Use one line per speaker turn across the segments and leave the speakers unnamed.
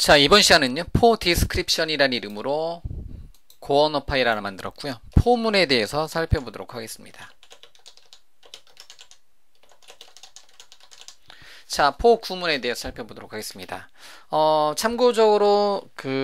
자, 이번 시간은요, 포 디스크립션이라는 이름으로 고어 언어 파일 하나 만들었고요. 포문에 대해서 살펴보도록 하겠습니다. 자, 포 구문에 대해서 살펴보도록 하겠습니다. 참고적으로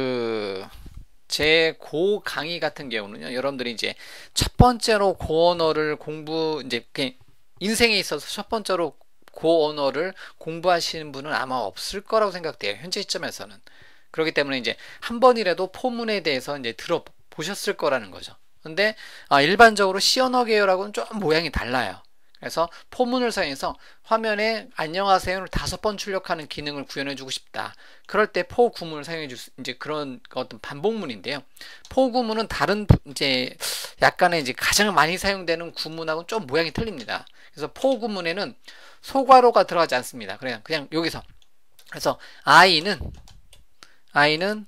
제 고 강의 같은 경우는요, 여러분들이 이제 첫 번째로 고 언어를 인생에 있어서 첫 번째로 고 언어를 공부하시는 분은 아마 없을 거라고 생각돼요. 현재 시점에서는. 그렇기 때문에 이제 한 번이라도 포문에 대해서 이제 들어보셨을 거라는 거죠. 근데 일반적으로 C 언어 계열하고는 좀 모양이 달라요. 그래서 포문을 사용해서 화면에 안녕하세요를 5번 출력하는 기능을 구현해주고 싶다. 그럴 때 포 구문을 사용해줄 이제 그런 어떤 반복문인데요. 포 구문은 다른 이제 약간의 이제 가장 많이 사용되는 구문하고는 좀 모양이 틀립니다. 그래서 포 구문에는 소괄호가 들어가지 않습니다. 그냥 여기서 그래서 i는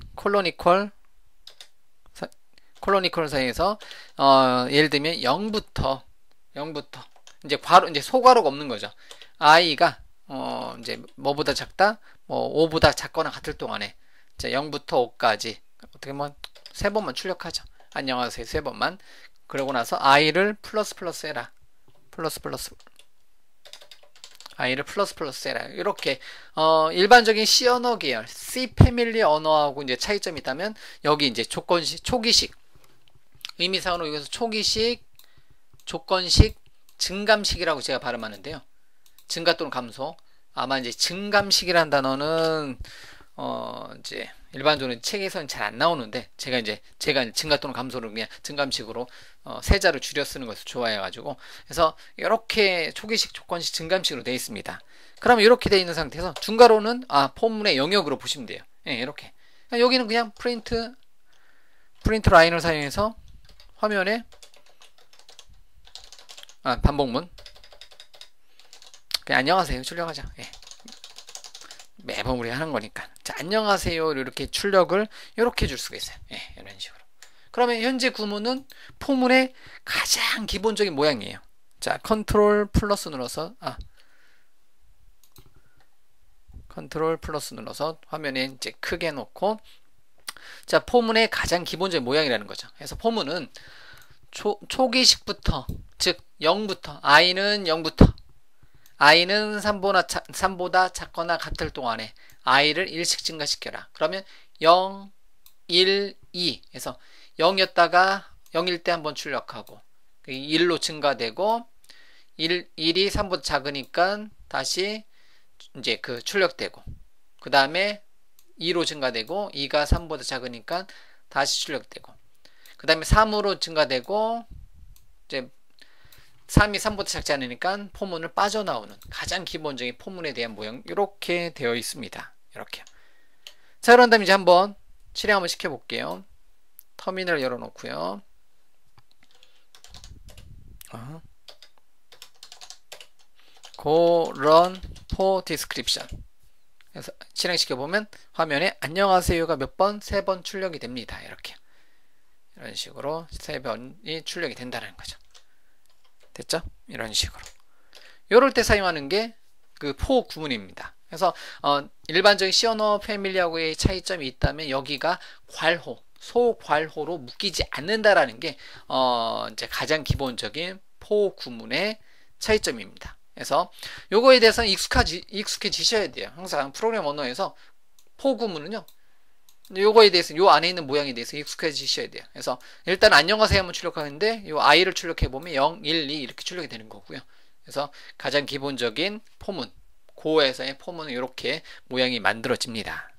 콜로니컬 사이에서 예를 들면 0부터 이제 소괄호가 없는 거죠. i가 이제 뭐보다 작다, 5보다 작거나 같을 동안에 자 0부터 5까지 어떻게 보면 3번만 출력하죠. 안녕하세요 3번만. 그러고 나서 i를 플러스 해라. i를 플러스 해라. 이렇게 일반적인 C 언어 계열, C 패밀리 언어하고 이제 차이점이 있다면 여기 이제 초기식 의미상으로 여기서 초기식, 조건식, 증감식이라고 제가 발음하는데요. 증가 또는 감소. 아마 이제 증감식이라는 단어는 이제 일반적으로 책에서는 잘 안 나오는데 제가 증가 또는 감소를 그냥 증감식으로 세자를 줄여 쓰는 것을 좋아해가지고 그래서 이렇게 초기식, 조건식, 증감식으로 되어 있습니다. 그러면 이렇게 되어 있는 상태에서 중괄호는 포문의 영역으로 보시면 돼요. 예, 이렇게. 여기는 그냥 프린트 라인을 사용해서 화면에 반복문 그냥 안녕하세요 출력하자. 예. 매번 우리 하는 거니까. 자, 안녕하세요 이렇게 출력을 이렇게 줄 수가 있어요. 예, 이런 식으로. 그러면 현재 구문은 포문의 가장 기본적인 모양이에요. 자, 컨트롤 플러스 눌러서 화면에 이제 크게 놓고 자, 포문의 가장 기본적인 모양이라는 거죠. 그래서 포문은 초기식부터 즉 0부터 i는 0부터 i는 3보다 작거나 같을 동안에 i를 1씩 증가시켜라. 그러면 0, 1, 2 해서 0이었다가 0일 때 한번 출력하고 1로 증가되고 1이 3보다 작으니까 다시 이제 출력되고 그 다음에 2로 증가되고 2가 3보다 작으니까 다시 출력되고 그 다음에 3으로 증가되고 이제 3이 3보다 작지 않으니까 포문을 빠져나오는 가장 기본적인 포문에 대한 모양 이렇게 되어 있습니다. 이렇게. 자, 그런 다음에 이제 한번 실행 한번 시켜볼게요. 터미널 열어놓고요. go run for description 그래서 실행시켜보면 화면에 안녕하세요가 몇 번? 3번 출력이 됩니다. 이렇게. 이런 식으로 3번이 출력이 된다는 거죠. 됐죠? 이런 식으로. 요럴 때 사용하는 게 그 포 구문입니다. 그래서 일반적인 C 언어 패밀리하고의 차이점이 있다면 여기가 소괄호로 묶이지 않는다라는 게 이제 가장 기본적인 포 구문의 차이점입니다. 그래서 요거에 대해서는 익숙해지셔야 돼요. 항상 프로그램 언어에서 포 구문은요. 요거에 대해서 요 안에 있는 모양에 대해서 익숙해지셔야 돼요. 그래서 일단 안녕하세요 한번 출력하는데 요 i를 출력해 보면 0, 1, 2 이렇게 출력이 되는 거고요. 그래서 가장 기본적인 포문, 고에서의 포문은 이렇게 모양이 만들어집니다.